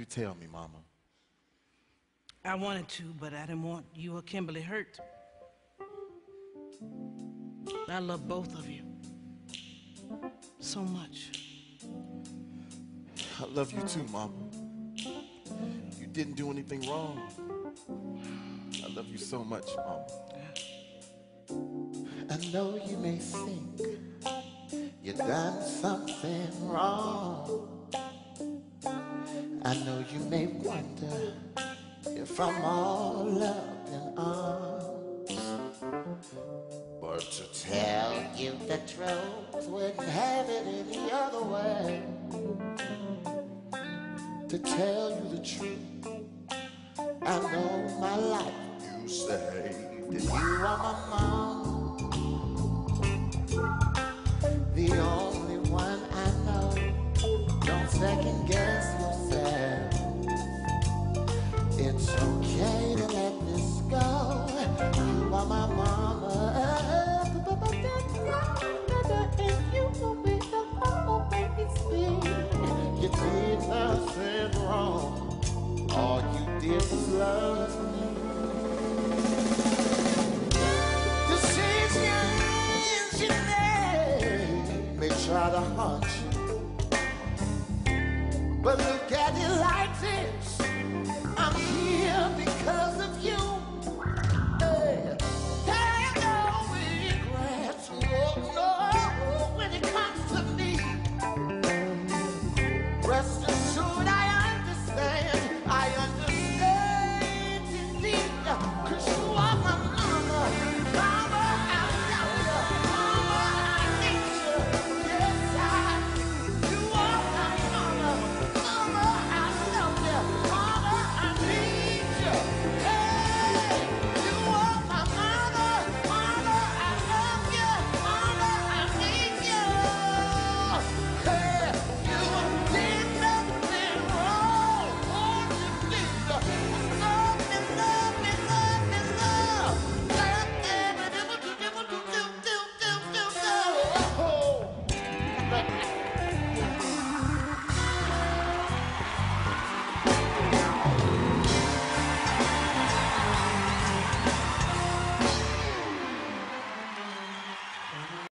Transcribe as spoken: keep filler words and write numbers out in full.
tell me, Mama. I wanted to, but I didn't want you or Kimberly hurt. I love both of you so much. I love you too, Mama. You didn't do anything wrong. I love you so much, Mama. I know you may think you done something wrong. I know you may wonder if I'm all love and arms. But to tell you the truth, wouldn't have it any other way. To tell you the truth, I know my life you saved, and you are my mom, the only one I know. Don't second guess yourself. It's okay to let this go. You are my mama, and you will be the always be. You did nothing wrong. All you did was love me. Decisions you made may try to haunt you, but look at it like this.